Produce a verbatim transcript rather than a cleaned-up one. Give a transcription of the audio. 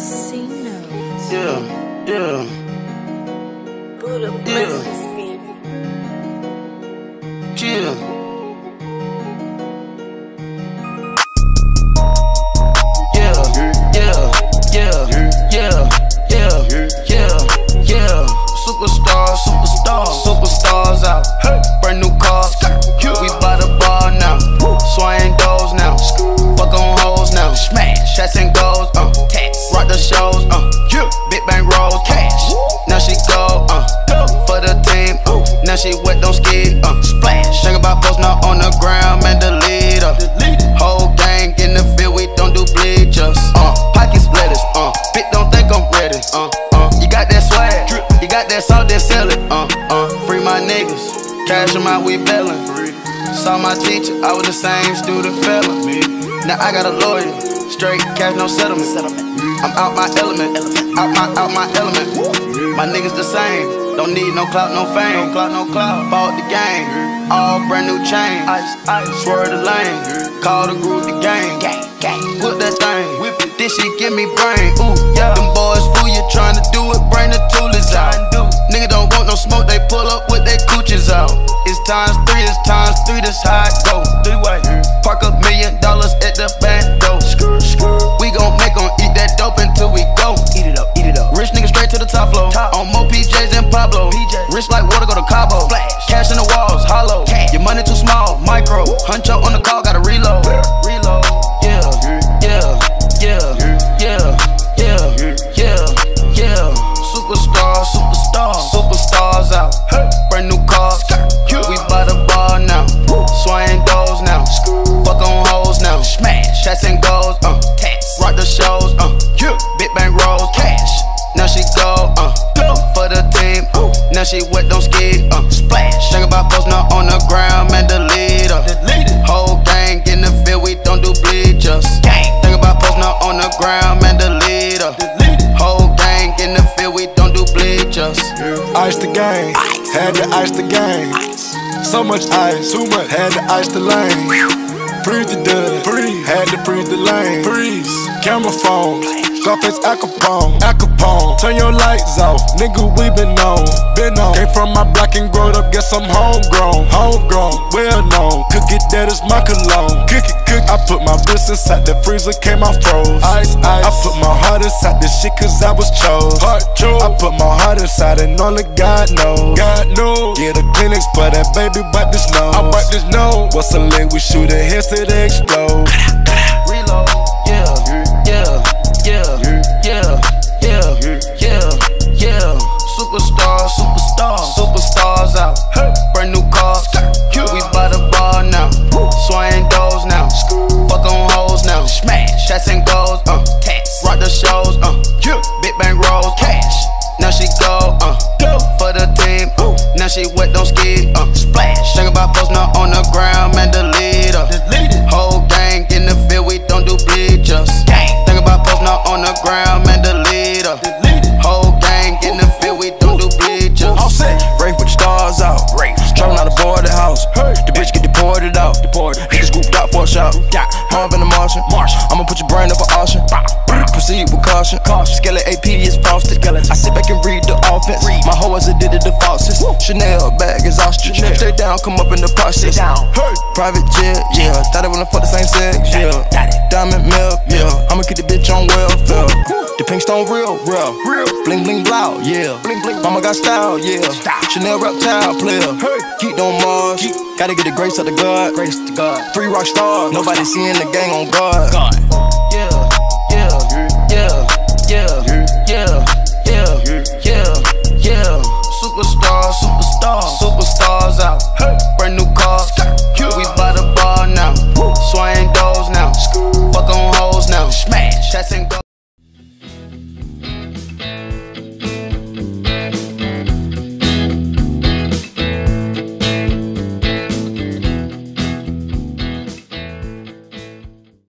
C N O T E Yeah, yeah, yeah, yeah. SupaStars, SupaStars, SupaStars out. Brand new cars, we by the bar now. Swang doors now, fuck on hoes now. Smash, Tats and goes, uh, Tats. Rock the shows, uh, big bang rolls, cash. Now she go, uh, for the team, uh. Now she wet, don't ski, uh, splash. Think about postin' on the ground, man, delete her. Whole gang in the field, we don't do bleachers. Uh, pockets lettuce, uh, bitch don't think I'm ready, uh, uh. You got that swag, you got that salt, that sell it, uh, uh. Free my niggas, cash them out, we bailin. Saw my teacher, I was the same student fella. Now I got a lawyer, straight cash, no settlement. I'm out my element, out my, out my element. My niggas the same, don't need no clout, no fame. No clout, no clout. Bought the game, all brand new chain. Ice, ice, swerve the lane, call the group the gang. Whip that thing, whip it, this shit give me brain. Ooh, yeah. Them boys fool you trying to do it, bring the toolers out. Nigga don't want no smoke, they pull up with their coochies out. It's times three, it's times three, this how it go. Three way, park a million dollars at the back door. We gon' make them eat that dope until we go. Eat it up, eat it up. Rich nigga straight to the top floor. Top. On more P Js than Pablo. P J. Rich like water, go to Cabo. Flash. Cash in the walls, hollow. Cash. Your money too small, micro. Huncho on the call, gotta reload. Reload. Yeah, yeah, yeah, yeah, yeah, yeah, yeah. SupaStars, SupaStars, SupaStars out. Brand new cars, we by the bar now. Swang doors now, fuck on hoes now. Smash, Tats and goes, uh, Tats. Rock the shows, uh, big bang rolls, cash. Now she go, uh, for the team, uh. Now she wet, don't ski, uh, splash. Think about postin' on the ground, man, delete her. Whole gang in the field, we don't do bleachers. Think about postin' on the ground, man, delete her. Whole gang in the field, we don't do bleachers. Ice the game, had to ice the game. So much ice, too much, had to ice the lane. Freeze the dud, freeze, had to freeze the lane. Freeze, camera phone, Scarface Al Capone, Al Capone. Turn your lights off, nigga, we been on, been on. Came from my block and growed up, guess I'm homegrown, homegrown, well known. Cook it, that is my cologne. Cook it, cook. I put my wrist inside the freezer, came out froze. Ice, ice. I put my heart inside this shit, cause I was chose. Heart chose. I put my heart inside and only God knows. God knows. Get a Kleenex for that baby, bite this nose. I bite this nose. What's a leg? We shoot it, heads till they explode. Reload. Yeah, yeah, yeah, yeah, yeah, yeah, yeah. SupaStars, SupaStars, SupaStars out. Brand new cars, we by the bar now. Swang doors now, fuck on hoes now. Smash, Tats and goes, uh, Tats. Rock the shows, uh, big bang rolls, cash. Now she go, uh, for the team, uh. Now she wet, don't ski, uh, splash. Think about postin' on the ground, man, delete her. Whole gang in the field, we don't do bleachers. Think about postin' on the ground, man, delete her. Whole gang in the field, we don't do bleachers. All set, race with the stars out. Traveling out the board the house. The bitch get deported out. Niggas grouped out for a shot. Marvin the Martian. I'ma put your brain up for auction. Proceed with caution. Skeleton A P is frosted. I sit back and read the offense. My hoe as a did it the faucets. Chanel bag is ostrich. Stay down, come up in the process. Private jet, yeah. Thought it wanna fuck the same sex, yeah. Diamond milk, yeah. I'ma keep the bitch on welfare. The pink stone real, real. Bling bling blow, yeah. Mama got style, yeah. Chanel reptile player. Keep on Mars. Gotta get the grace of the God. Grace to God. Three rock stars. Nobody seeing the gang on guard. Yeah, yeah, yeah, yeah, yeah, yeah, yeah, yeah. SupaStars, SupaStars, SupaStars out. Brand new cars, we by the bar now. Swang doors now, fuck on hoes now. Smash, Tats and go.